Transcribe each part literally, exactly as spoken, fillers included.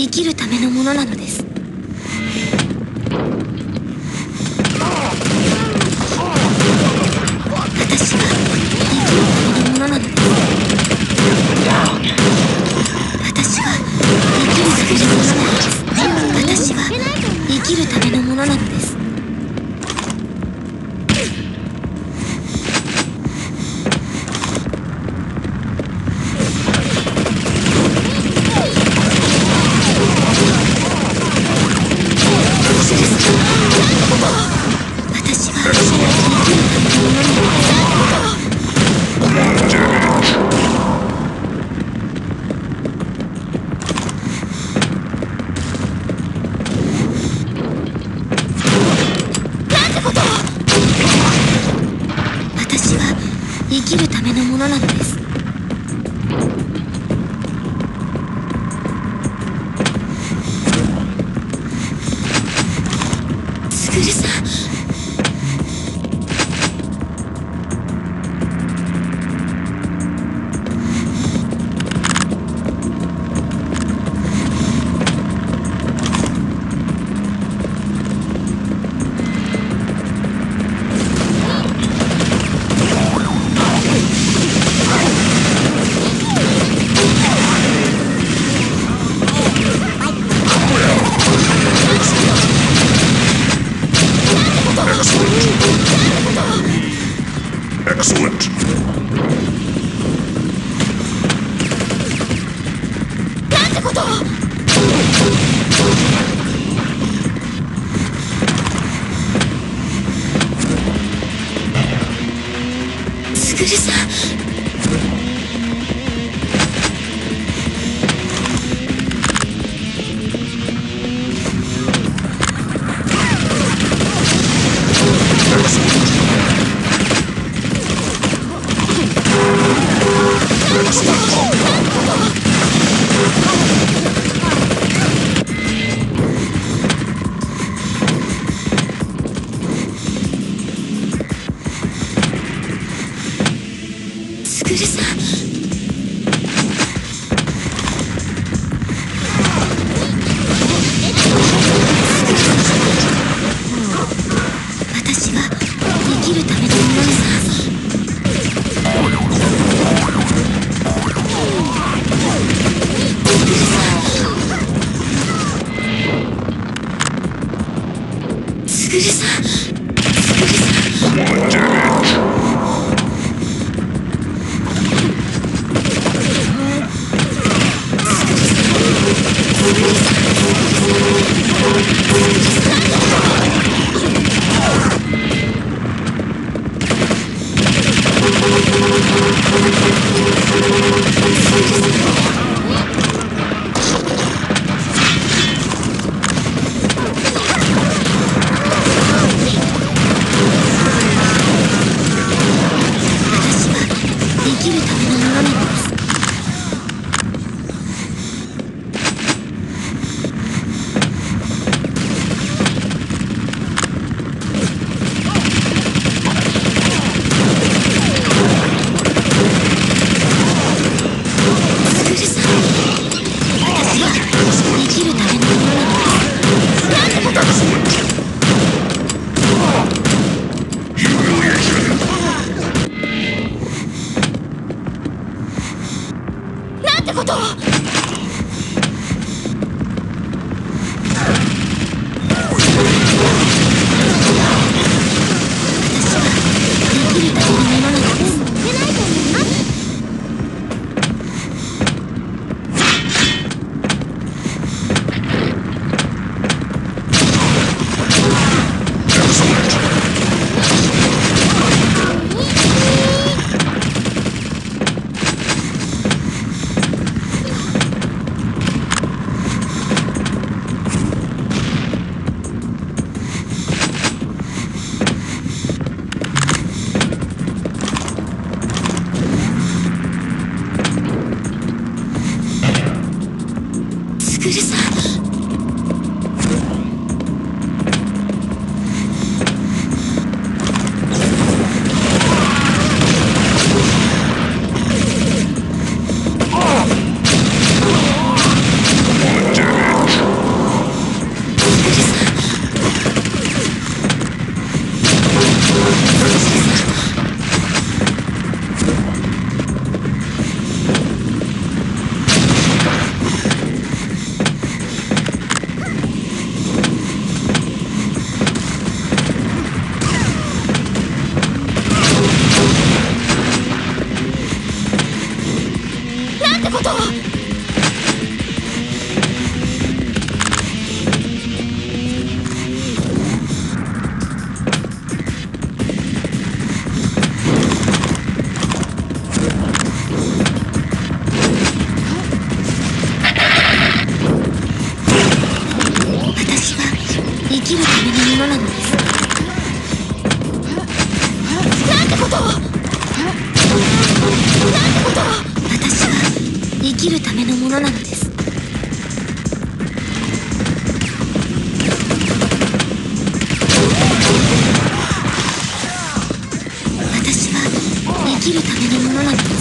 生きるためのものなのです。私は生きるためのものなのです。私は生きるためのものなのです。生きるためのものなのです。スグルさん。 Excellent. なんてこと！スグルさん。スグルさん。私は生きるためのものさ。スグルさん。スグルさん。生きるためのものなのです。なんてこと！スグルさん。 Damn it. こと。私は生きるためのものなのです。なんてこと。なんてこと。私は生きるためのものなのです。私は生きるためのものなのです。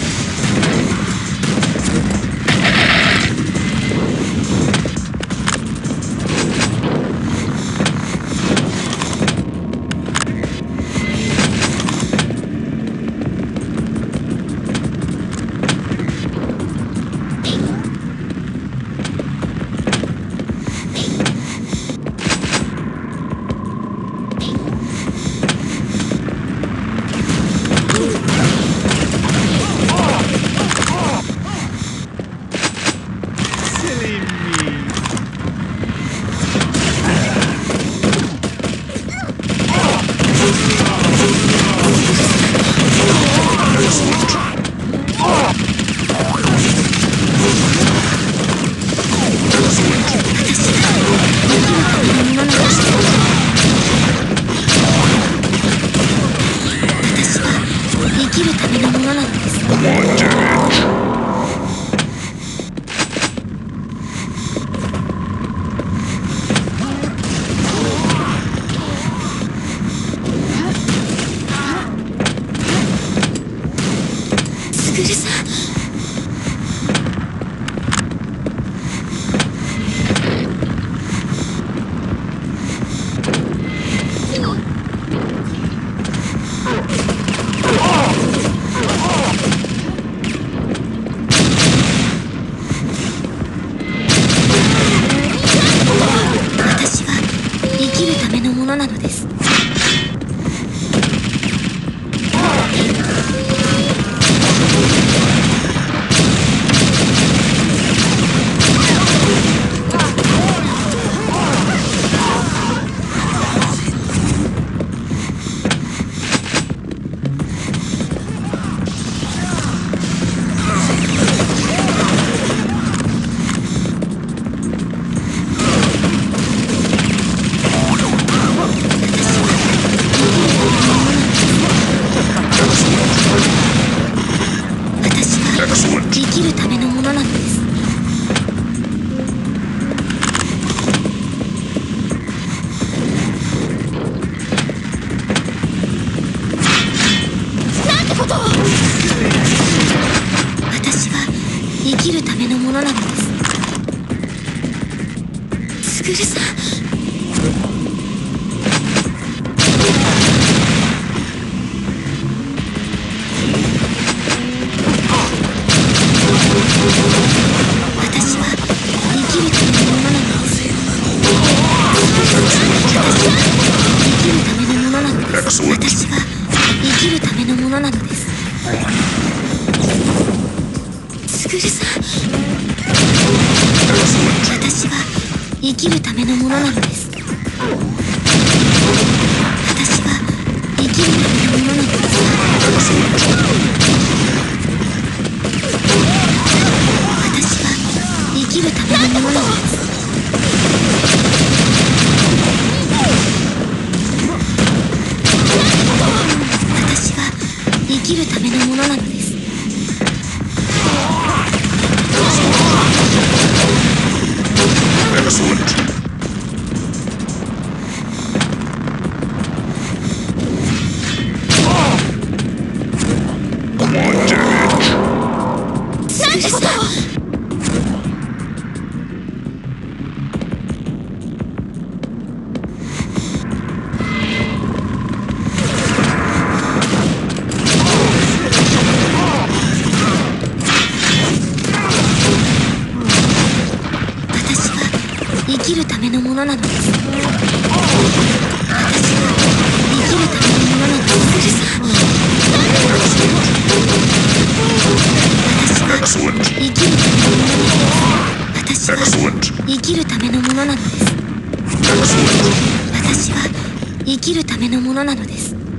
生きるためのものなのです。私は生きるためのものなのです。私は生きるためのものなのです。私は生きるためのものなのです。 Excellent. Come on, damage. 何てこと。生きるためのものなのです。私は生きるためのものなのです。私は Excellent. 生きるためのものなのです。私は生きるためのものなのです。 Excellent.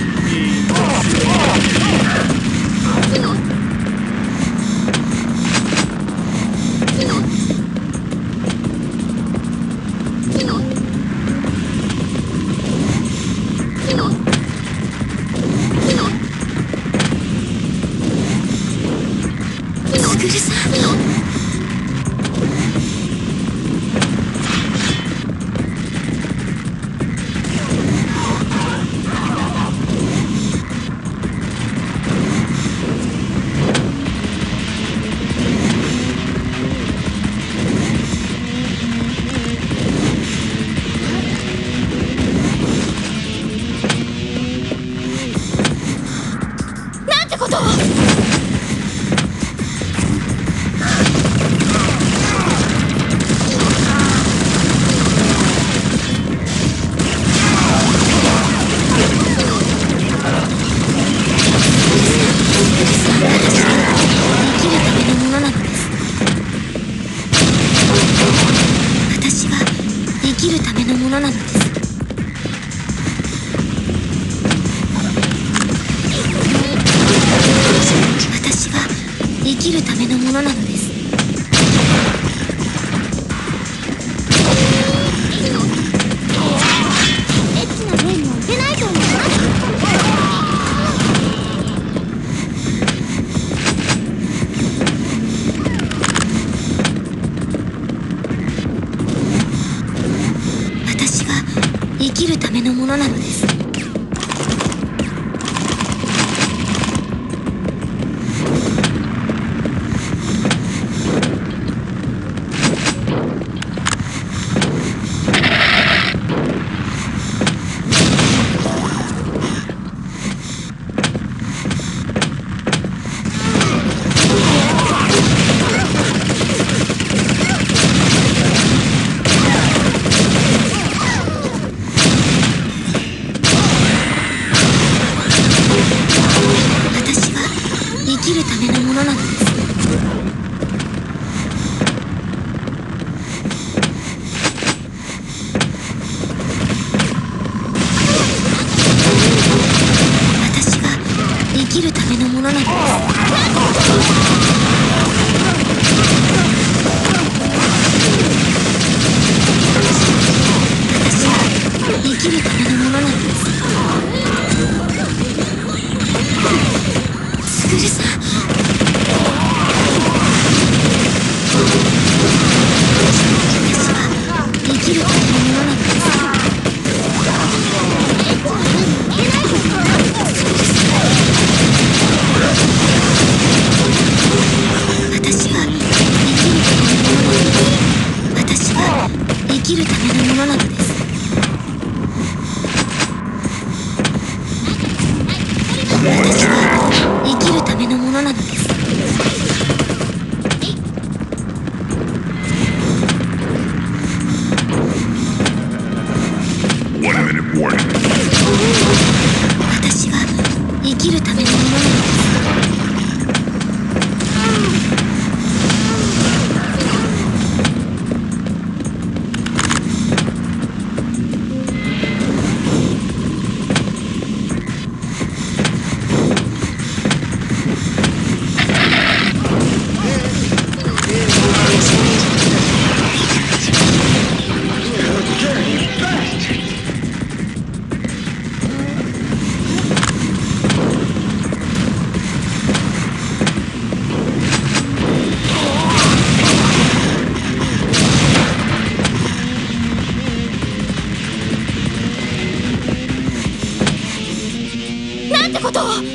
私はなんてことを。私は生きるためのものなのです。私は生きるためのものなのです。エッチな面も出ないと思います。私は生きるためのものなのです。生きるためのものなのです。私は生きるためのものなのです。私は生きるためのものなのです。スグルさん。私は生きるためのものなのです。私は生きるためのものなのです。私は生きるためのものなのです。 One minute warning. 私は生きるためのものなのです。なんてことを。